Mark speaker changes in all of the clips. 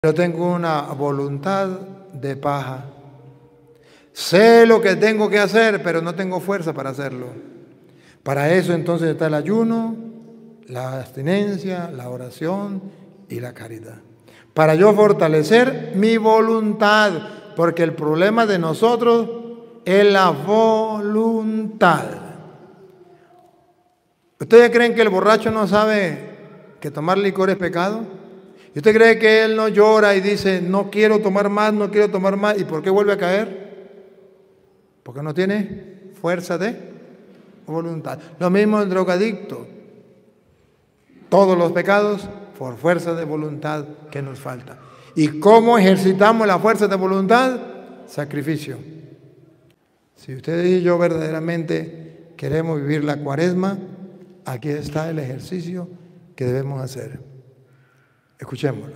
Speaker 1: Yo tengo una voluntad de paja. Sé lo que tengo que hacer, pero no tengo fuerza para hacerlo. Para eso entonces está el ayuno, la abstinencia, la oración y la caridad. Para yo fortalecer mi voluntad, porque el problema de nosotros es la voluntad. ¿Ustedes creen que el borracho no sabe que tomar licor es pecado? ¿Y usted cree que él no llora y dice, no quiero tomar más, no quiero tomar más? ¿Y por qué vuelve a caer? Porque no tiene fuerza de voluntad. Lo mismo el drogadicto. Todos los pecados por fuerza de voluntad que nos falta. ¿Y cómo ejercitamos la fuerza de voluntad? Sacrificio. Si ustedes y yo verdaderamente queremos vivir la Cuaresma, aquí está el ejercicio que debemos hacer. Escuchémoslo.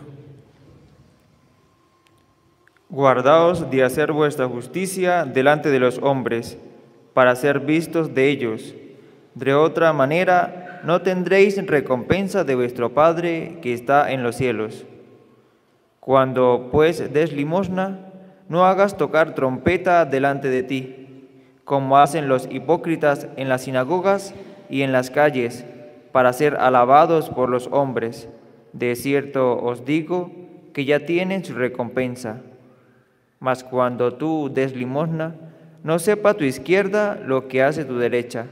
Speaker 2: Guardaos de hacer vuestra justicia delante de los hombres, para ser vistos de ellos. De otra manera, no tendréis recompensa de vuestro Padre que está en los cielos. Cuando pues des limosna, no hagas tocar trompeta delante de ti, como hacen los hipócritas en las sinagogas y en las calles, para ser alabados por los hombres. De cierto os digo que ya tienen su recompensa. Mas cuando tú des limosna, no sepa tu izquierda lo que hace tu derecha,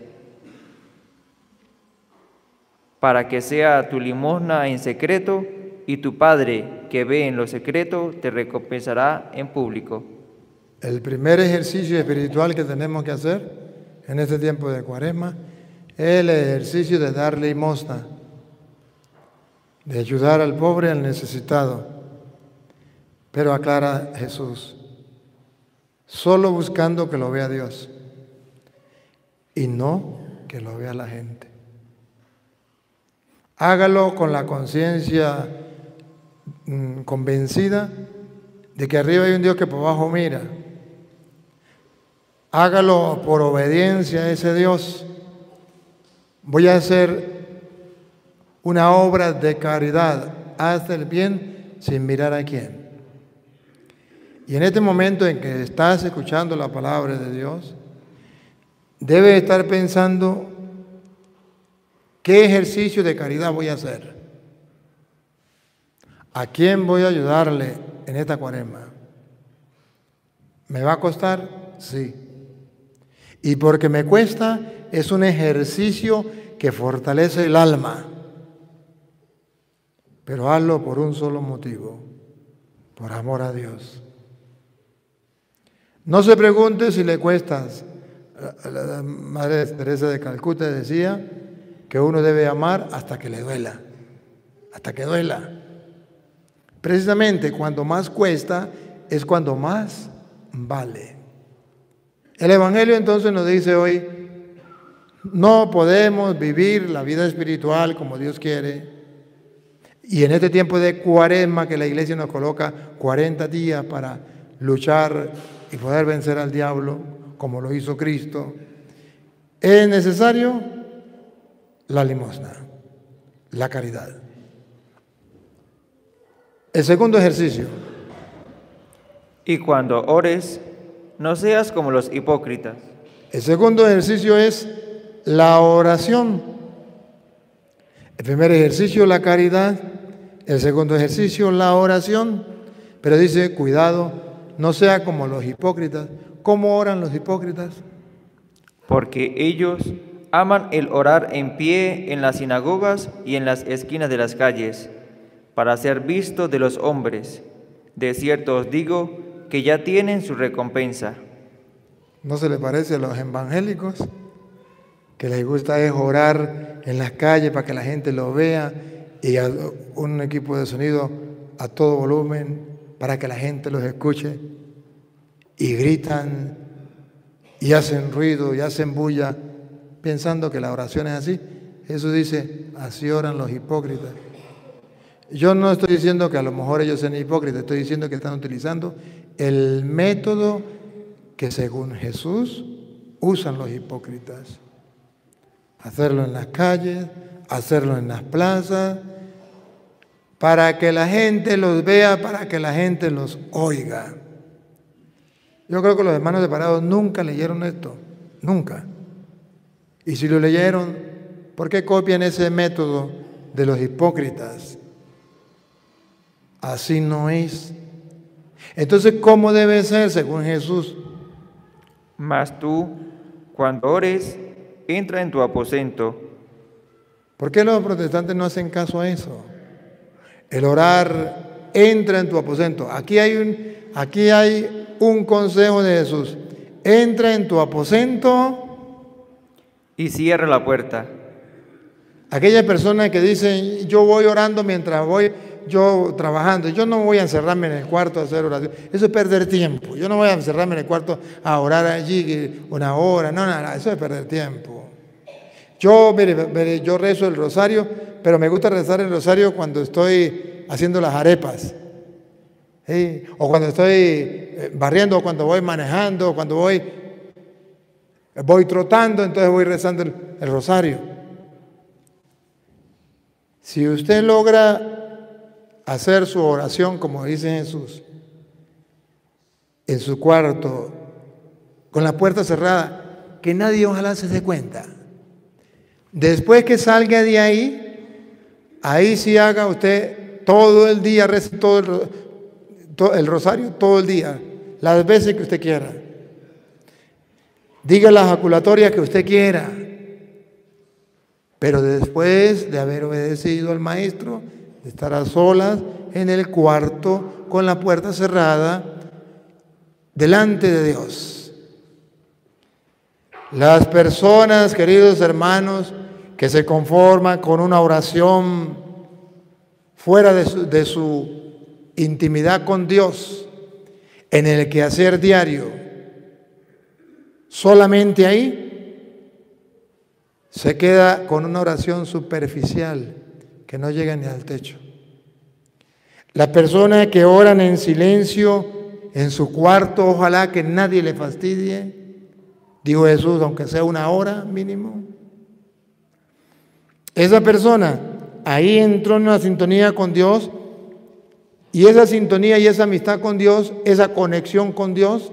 Speaker 2: para que sea tu limosna en secreto, y tu Padre que ve en lo secreto te recompensará en público.
Speaker 1: El primer ejercicio espiritual que tenemos que hacer en este tiempo de Cuaresma es el ejercicio de dar limosna, de ayudar al pobre, al necesitado. Pero aclara Jesús, solo buscando que lo vea Dios y no que lo vea la gente. Hágalo con la conciencia convencida de que arriba hay un Dios que por abajo mira. Hágalo por obediencia a ese Dios. Voy a hacer una obra de caridad, haz el bien sin mirar a quién. Y en este momento en que estás escuchando la palabra de Dios, debes estar pensando qué ejercicio de caridad voy a hacer. ¿A quién voy a ayudarle en esta Cuaresma? ¿Me va a costar? Sí. Y porque me cuesta, es un ejercicio que fortalece el alma. Pero hazlo por un solo motivo, por amor a Dios. No se pregunte si le cuestas. La Madre Teresa de Calcuta decía que uno debe amar hasta que le duela, hasta que duela. Precisamente cuando más cuesta es cuando más vale. El Evangelio entonces nos dice hoy, no podemos vivir la vida espiritual como Dios quiere. Y en este tiempo de Cuaresma que la Iglesia nos coloca 40 días para luchar y poder vencer al diablo, como lo hizo Cristo, es necesario la limosna, la caridad. El segundo ejercicio.
Speaker 2: Y cuando ores, no seas como los hipócritas.
Speaker 1: El segundo ejercicio es la oración. El primer ejercicio, la caridad. El segundo ejercicio, la oración. Pero dice, cuidado, no sea como los hipócritas. ¿Cómo oran los hipócritas?
Speaker 2: Porque ellos aman el orar en pie en las sinagogas y en las esquinas de las calles, para ser visto de los hombres. De cierto os digo que ya tienen su recompensa.
Speaker 1: ¿No se le parece a los evangélicos? Que les gusta es orar en las calles para que la gente lo vea y a un equipo de sonido a todo volumen para que la gente los escuche y gritan y hacen ruido y hacen bulla pensando que la oración es así. Jesús dice, así oran los hipócritas. Yo no estoy diciendo que a lo mejor ellos sean hipócritas, estoy diciendo que están utilizando el método que según Jesús usan los hipócritas. Hacerlo en las calles, hacerlo en las plazas, para que la gente los vea, para que la gente los oiga. Yo creo que los hermanos separados nunca leyeron esto, nunca. Y si lo leyeron, ¿por qué copian ese método de los hipócritas? Así no es. Entonces, ¿cómo debe ser según Jesús?
Speaker 2: Mas tú, cuando ores, entra en tu aposento.
Speaker 1: ¿Por qué los protestantes no hacen caso a eso? El orar, entra en tu aposento. Aquí hay un consejo de Jesús. Entra en tu aposento
Speaker 2: Y cierra la puerta.
Speaker 1: Aquellas personas que dicen, yo voy orando mientras voy yo trabajando, yo no voy a encerrarme en el cuarto a hacer oración, eso es perder tiempo. Yo no voy a encerrarme en el cuarto a orar allí una hora, no, eso es perder tiempo. Mire, yo rezo el rosario, pero me gusta rezar el rosario cuando estoy haciendo las arepas, ¿sí? O cuando estoy barriendo, o cuando voy manejando, o cuando voy trotando, entonces voy rezando el rosario. Si usted logra hacer su oración, como dice Jesús, en su cuarto, con la puerta cerrada, que nadie ojalá se dé cuenta. Después que salga de ahí sí haga usted todo el día, rece todo el rosario, todo el día, las veces que usted quiera. Diga las jaculatorias que usted quiera. Pero después de haber obedecido al maestro, de estar a solas en el cuarto con la puerta cerrada, delante de Dios. Las personas, queridos hermanos, que se conforman con una oración fuera de su intimidad con Dios, en el quehacer diario, solamente ahí, se queda con una oración superficial que no llega ni al techo. Las personas que oran en silencio en su cuarto, ojalá que nadie le fastidie, dijo Jesús, aunque sea una hora mínimo. Esa persona ahí entró en una sintonía con Dios, y esa sintonía y esa amistad con Dios, esa conexión con Dios,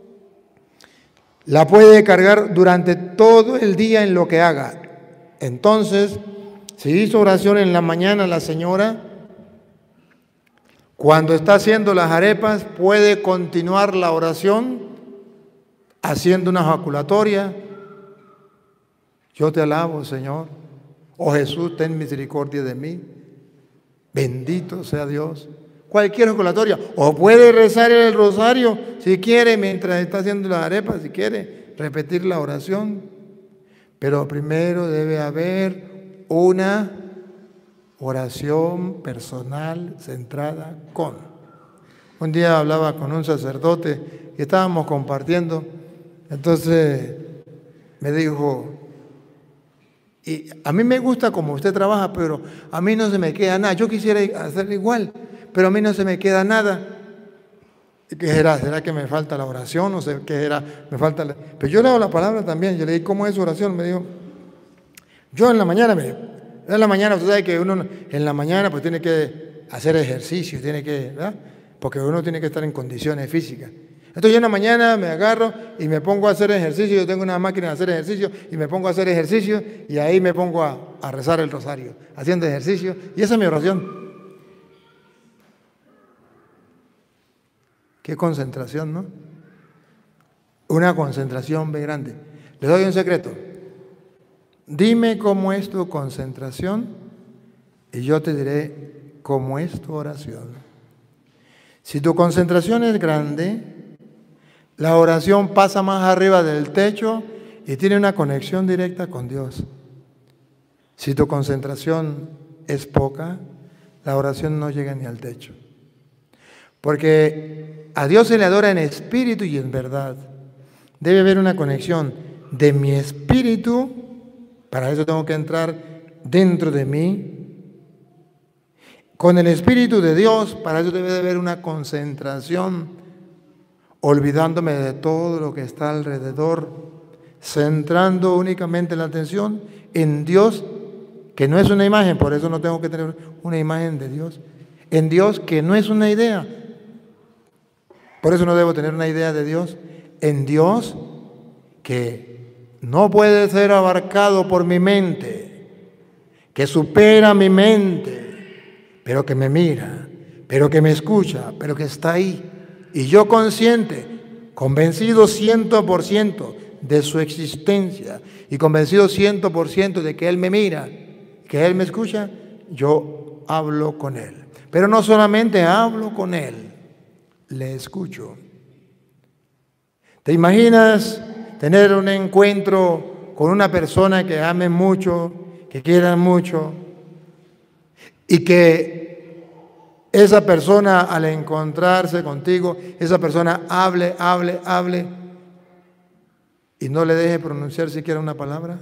Speaker 1: la puede cargar durante todo el día en lo que haga. Entonces, si hizo oración en la mañana la señora, cuando está haciendo las arepas, puede continuar la oración haciendo una ejaculatoria. Yo te alabo, Señor. Oh Jesús, ten misericordia de mí. Bendito sea Dios. Cualquier ejaculatoria. O puede rezar el rosario si quiere, mientras está haciendo las arepas, si quiere repetir la oración. Pero primero debe haber una oración personal centrada con. Un día hablaba con un sacerdote y estábamos compartiendo. Entonces me dijo, y a mí me gusta como usted trabaja, pero a mí no se me queda nada. Yo quisiera hacerlo igual, pero a mí no se me queda nada. ¿Qué será? ¿Será que me falta la oración? No sé qué será, me falta Pero yo le hago la palabra también. Yo le dije, ¿cómo es su oración? Me dijo, yo en la mañana, usted sabe que uno en la mañana pues tiene que hacer ejercicio, ¿verdad? Porque uno tiene que estar en condiciones físicas. Entonces yo en la mañana me agarro y me pongo a hacer ejercicio. Yo tengo una máquina de hacer ejercicio y me pongo a hacer ejercicio, y ahí me pongo a rezar el rosario, haciendo ejercicio, y esa es mi oración. Qué concentración, ¿no? Una concentración muy grande. Les doy un secreto. Dime cómo es tu concentración y yo te diré cómo es tu oración. Si tu concentración es grande, la oración pasa más arriba del techo y tiene una conexión directa con Dios. Si tu concentración es poca, la oración no llega ni al techo. Porque a Dios se le adora en espíritu y en verdad. Debe haber una conexión de mi espíritu, para eso tengo que entrar dentro de mí, con el espíritu de Dios, para eso debe de haber una concentración, olvidándome de todo lo que está alrededor, centrando únicamente la atención en Dios, que no es una imagen, por eso no tengo que tener una imagen de Dios, en Dios que no es una idea. Por eso no debo tener una idea de Dios. En Dios que no puede ser abarcado por mi mente, que supera mi mente, pero que me mira, pero que me escucha, pero que está ahí. Y yo consciente, convencido 100% de su existencia y convencido 100% de que Él me mira, que Él me escucha, yo hablo con Él. Pero no solamente hablo con Él, le escucho. ¿Te imaginas tener un encuentro con una persona que ame mucho, que quiera mucho, y que esa persona al encontrarse contigo, esa persona hable y no le deje pronunciar siquiera una palabra?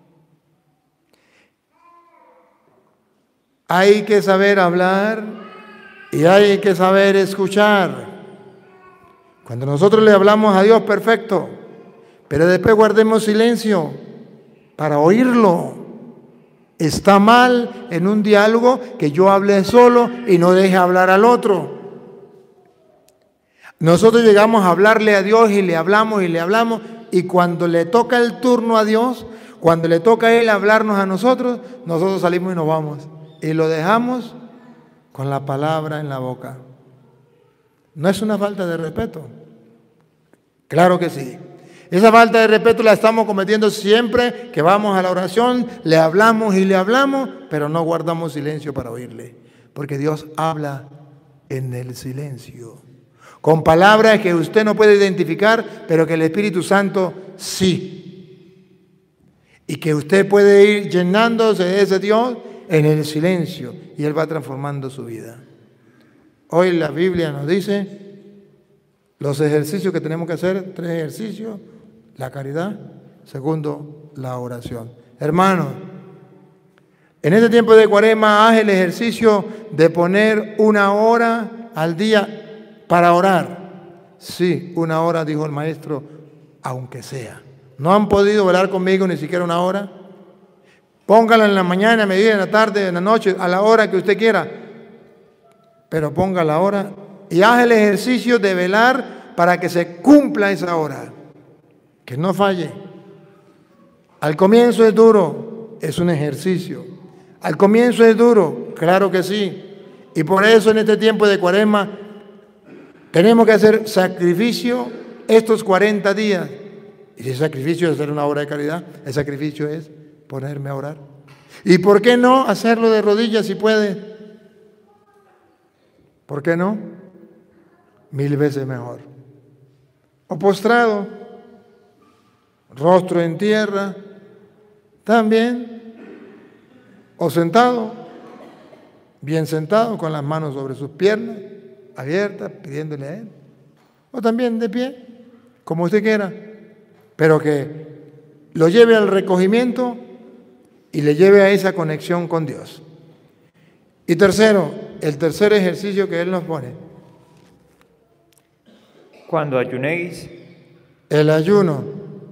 Speaker 1: Hay que saber hablar y hay que saber escuchar. Cuando nosotros le hablamos a Dios, perfecto, pero después guardemos silencio para oírlo. Está mal en un diálogo que yo hable solo y no deje hablar al otro. Nosotros llegamos a hablarle a Dios y le hablamos, y cuando le toca el turno a Dios, cuando le toca a Él hablarnos a nosotros, nosotros salimos y nos vamos. Y lo dejamos con la palabra en la boca. ¿No es una falta de respeto? Claro que sí. Esa falta de respeto la estamos cometiendo siempre que vamos a la oración, le hablamos, pero no guardamos silencio para oírle. Porque Dios habla en el silencio, con palabras que usted no puede identificar, pero que el Espíritu Santo sí. Y que usted puede ir llenándose de ese Dios en el silencio, y Él va transformando su vida. Hoy la Biblia nos dice los ejercicios que tenemos que hacer, 3 ejercicios: la caridad, segundo, la oración. Hermanos, en este tiempo de Cuaresma, haz el ejercicio de poner 1 hora al día para orar. Sí, 1 hora, dijo el maestro, aunque sea. ¿No han podido orar conmigo ni siquiera 1 hora? Póngala en la mañana, a mediodía, en la tarde, en la noche, a la hora que usted quiera. Pero ponga la hora y haz el ejercicio de velar para que se cumpla esa hora. Que no falle. Al comienzo es duro, es un ejercicio. Al comienzo es duro, claro que sí. Y por eso en este tiempo de Cuaresma tenemos que hacer sacrificio estos 40 días. Y si el sacrificio es hacer una obra de caridad, el sacrificio es ponerme a orar. ¿Y por qué no hacerlo de rodillas si puede? ¿Por qué no? 1000 veces mejor. O postrado, rostro en tierra, también. O sentado, bien sentado, con las manos sobre sus piernas, abiertas, pidiéndole a Él. O también de pie, como usted quiera, pero que lo lleve al recogimiento y le lleve a esa conexión con Dios. Y tercero, el tercer ejercicio que Él nos pone:
Speaker 2: cuando ayunéis,
Speaker 1: el ayuno.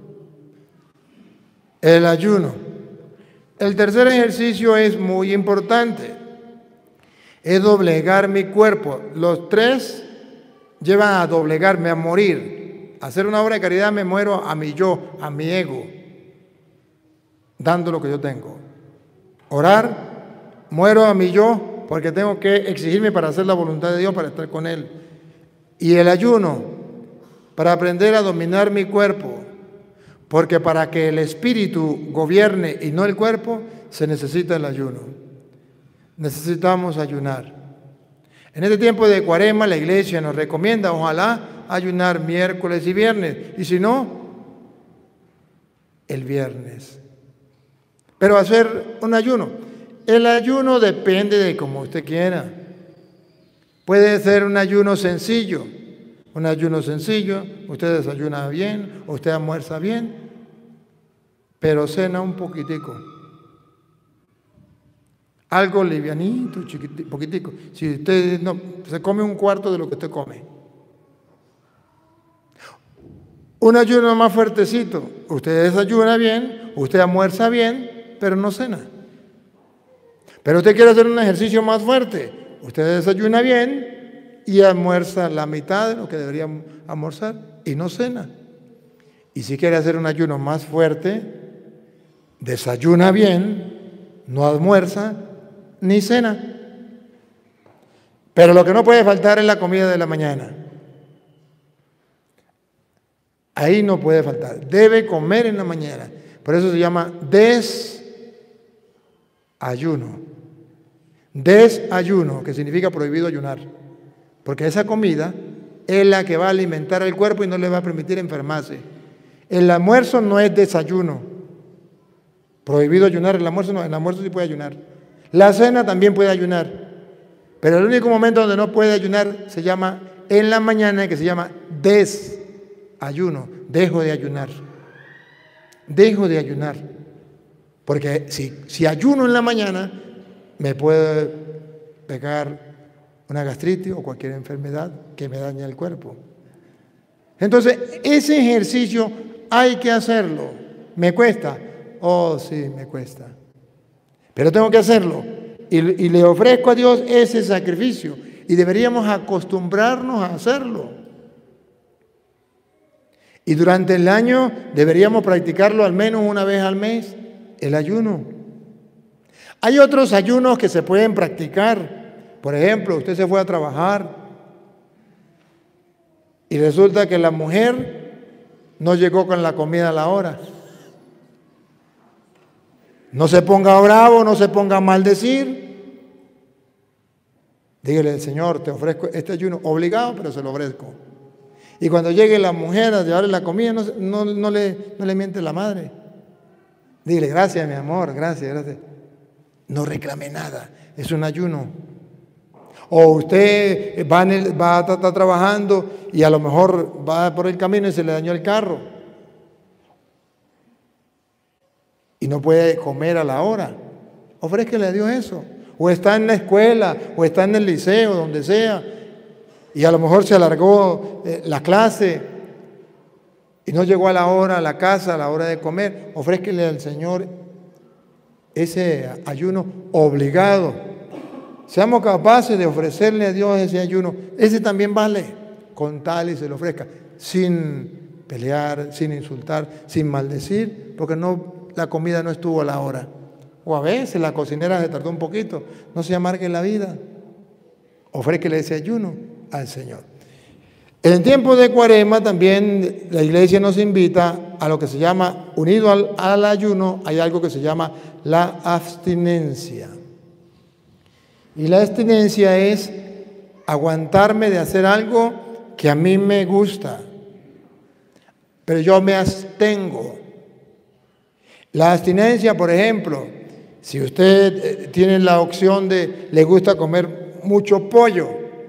Speaker 1: El ayuno. El tercer ejercicio es muy importante. Es doblegar mi cuerpo. Los 3 llevan a doblegarme, a morir. Hacer una obra de caridad me muero a mi yo, a mi ego, dando lo que yo tengo. Orar, muero a mi yo, porque tengo que exigirme para hacer la voluntad de Dios, para estar con Él. Y el ayuno, para aprender a dominar mi cuerpo, porque para que el espíritu gobierne y no el cuerpo, se necesita el ayuno. Necesitamos ayunar. En este tiempo de Cuaresma, la Iglesia nos recomienda, ojalá, ayunar miércoles y viernes, y si no, el viernes. Pero hacer un ayuno. El ayuno depende de como usted quiera. Puede ser un ayuno sencillo. Un ayuno sencillo, usted desayuna bien, usted almuerza bien, pero cena un poquitico. Algo livianito, chiquitico, poquitico. Si usted no, se come 1/4 de lo que usted come. Un ayuno más fuertecito. Usted desayuna bien, usted almuerza bien, pero no cena. Pero usted quiere hacer un ejercicio más fuerte. usted desayuna bien y almuerza la mitad de lo que debería almorzar y no cena. Y si quiere hacer un ayuno más fuerte, desayuna bien, no almuerza ni cena. Pero lo que no puede faltar es la comida de la mañana. Ahí no puede faltar. Debe comer en la mañana. Por eso se llama desayuno. Desayuno, que significa prohibido ayunar. Porque esa comida es la que va a alimentar al cuerpo y no le va a permitir enfermarse. El almuerzo no es desayuno. Prohibido ayunar, el almuerzo no, el almuerzo sí puede ayunar. La cena también puede ayunar. Pero el único momento donde no puede ayunar se llama en la mañana, que se llama desayuno. Dejo de ayunar. Dejo de ayunar. Porque si ayuno en la mañana, me puede pegar una gastritis o cualquier enfermedad que me dañe el cuerpo. Entonces, ese ejercicio hay que hacerlo. ¿Me cuesta? Oh, sí, me cuesta. Pero tengo que hacerlo. Y le ofrezco a Dios ese sacrificio. Y deberíamos acostumbrarnos a hacerlo. Y durante el año deberíamos practicarlo al menos una vez al mes, el ayuno. Hay otros ayunos que se pueden practicar. Por ejemplo, usted se fue a trabajar y resulta que la mujer no llegó con la comida a la hora. No se ponga bravo, no se ponga a maldecir. Dígale, Señor, te ofrezco este ayuno obligado, pero se lo ofrezco. Y cuando llegue la mujer a llevarle la comida, no le miente la madre. Dígale, gracias, mi amor, gracias. No reclame nada, es un ayuno. O usted va a estar trabajando y a lo mejor va por el camino y se le dañó el carro. Y no puede comer a la hora. Ofrézcale a Dios eso. O está en la escuela, o está en el liceo, donde sea, y a lo mejor se alargó la clase y no llegó a la hora, a la casa, a la hora de comer. Ofrézcale al Señor ese ayuno obligado. Seamos capaces de ofrecerle a Dios ese ayuno. Ese también vale, con tal y se lo ofrezca, sin pelear, sin insultar, sin maldecir, porque la comida no estuvo a la hora. O a veces la cocinera se tardó un poquito. No se amargue la vida. Ofrézcale ese ayuno al Señor. En el tiempo de Cuaresma también la iglesia nos invita a lo que se llama, unido al ayuno, hay algo que se llama la abstinencia. Y la abstinencia es aguantarme de hacer algo que a mí me gusta, pero yo me abstengo. La abstinencia, por ejemplo, si usted tiene la opción de, le gusta comer mucho pollo.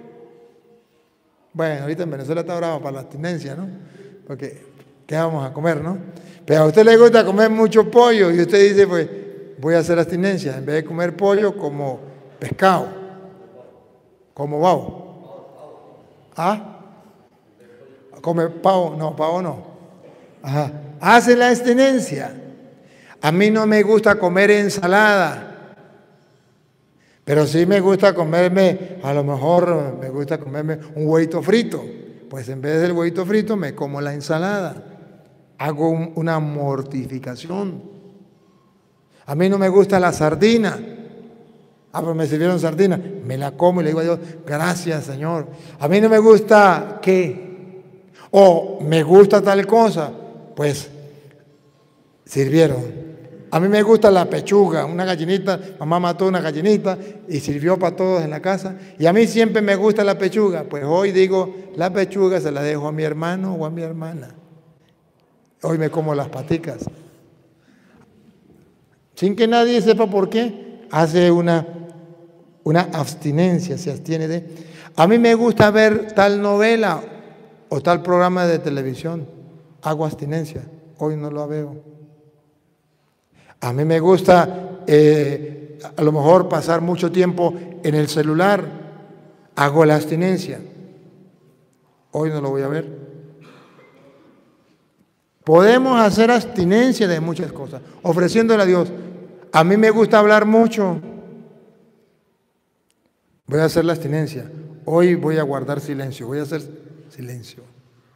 Speaker 1: Bueno, ahorita en Venezuela está bravo para la abstinencia, ¿no? Porque, ¿qué vamos a comer, no? Pero a usted le gusta comer mucho pollo y usted dice, pues, voy a hacer abstinencia. En vez de comer pollo, como pescado, como pavo. ¿Ah? ¿Come pavo? No, pavo no. Ajá. Hace la abstinencia. A mí no me gusta comer ensalada, pero sí me gusta comerme, a lo mejor me gusta comerme un huevito frito. Pues en vez del huevito frito me como la ensalada. Hago una mortificación. A mí no me gusta la sardina. Pero me sirvieron sardina. Me la como y le digo a Dios, gracias, Señor. A mí no me gusta ¿qué? O me gusta tal cosa. Pues sirvieron. A mí me gusta la pechuga, una gallinita, mamá mató una gallinita y sirvió para todos en la casa. Y a mí siempre me gusta la pechuga, pues hoy digo, la pechuga se la dejo a mi hermano o a mi hermana. Hoy me como las paticas. Sin que nadie sepa por qué, hace una abstinencia, se abstiene de. A mí me gusta ver tal novela o tal programa de televisión, hago abstinencia, hoy no lo veo. A mí me gusta a lo mejor pasar mucho tiempo en el celular, hago la abstinencia. Hoy no lo voy a ver. Podemos hacer abstinencia de muchas cosas, ofreciéndole a Dios. A mí me gusta hablar mucho. Voy a hacer la abstinencia. Hoy voy a guardar silencio. Voy a hacer silencio.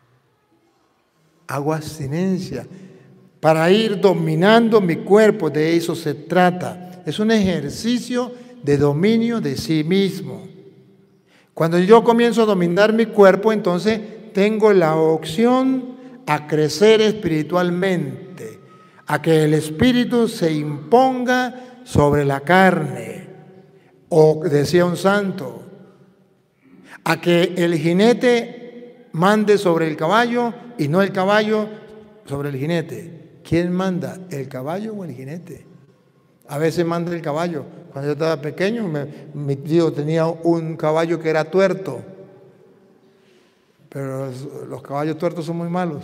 Speaker 1: Hago abstinencia para ir dominando mi cuerpo. De eso se trata. Es un ejercicio de dominio de sí mismo. Cuando yo comienzo a dominar mi cuerpo, entonces tengo la opción a crecer espiritualmente, a que el espíritu se imponga sobre la carne, o decía un santo, a que el jinete mande sobre el caballo y no el caballo sobre el jinete. ¿Quién manda, el caballo o el jinete? A veces manda el caballo. Cuando yo estaba pequeño, mi tío tenía un caballo que era tuerto, pero los caballos tuertos son muy malos.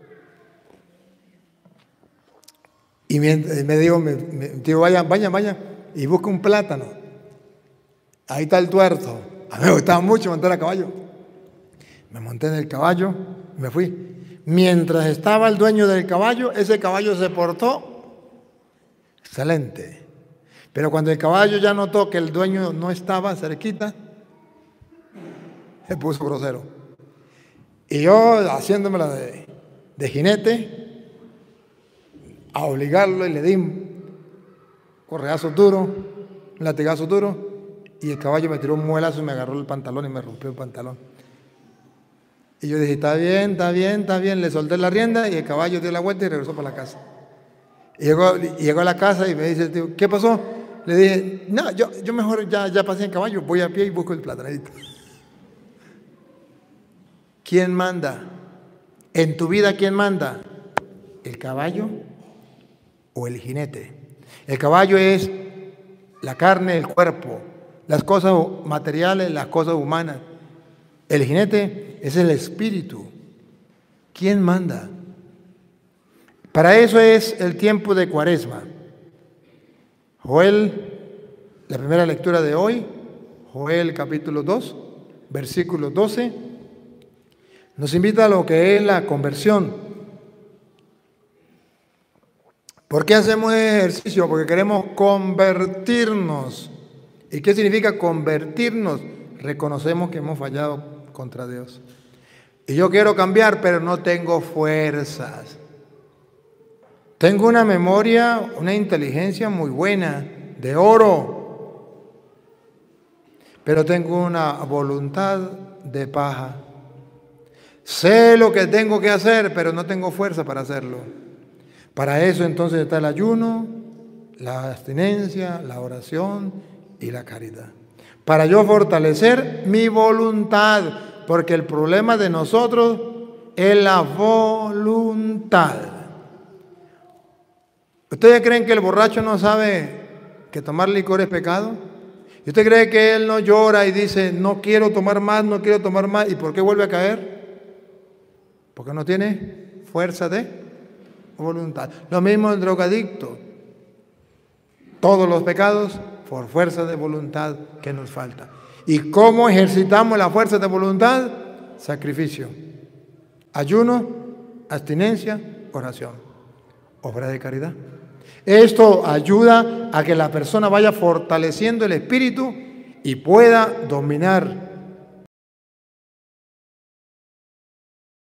Speaker 1: Y me dijo, mi tío, vaya, y busca un plátano. Ahí está el tuerto. A mí me gustaba mucho montar a caballo. Me monté en el caballo y me fui. Mientras estaba el dueño del caballo, ese caballo se portó excelente. Pero cuando el caballo ya notó que el dueño no estaba cerquita, se puso grosero. Y yo, haciéndomela de jinete, a obligarlo, y le di un correazo duro, un latigazo duro, y el caballo me tiró un muelazo y me agarró el pantalón y me rompió el pantalón. Y yo dije, está bien, le solté la rienda y el caballo dio la vuelta y regresó para la casa. Y llegó a la casa y me dice, tío, ¿qué pasó? Le dije, no, yo mejor ya pasé en caballo, voy a pie y busco el platanito. ¿Quién manda? En tu vida, ¿quién manda? ¿El caballo o el jinete? El caballo es la carne, el cuerpo, las cosas materiales, las cosas humanas. El jinete es el espíritu. ¿Quién manda? Para eso es el tiempo de Cuaresma. Joel, la primera lectura de hoy, Joel capítulo 2, versículo 12, nos invita a lo que es la conversión. ¿Por qué hacemos ejercicio? Porque queremos convertirnos. ¿Y qué significa convertirnos? Reconocemos que hemos fallado contra Dios. Y yo quiero cambiar, pero no tengo fuerzas. Tengo una memoria, una inteligencia muy buena, de oro, pero tengo una voluntad de paja. Sé lo que tengo que hacer, pero no tengo fuerza para hacerlo. Para eso entonces está el ayuno, la abstinencia, la oración y la caridad. Para yo fortalecer mi voluntad, porque el problema de nosotros es la voluntad. ¿Ustedes creen que el borracho no sabe que tomar licor es pecado? ¿Y usted cree que él no llora y dice, no quiero tomar más, no quiero tomar más? ¿Y por qué vuelve a caer? Porque no tiene fuerza de voluntad. Lo mismo el drogadicto. Todos los pecados por fuerza de voluntad que nos falta. ¿Y cómo ejercitamos la fuerza de voluntad? Sacrificio, ayuno, abstinencia, oración, obra de caridad. Esto ayuda a que la persona vaya fortaleciendo el espíritu y pueda dominar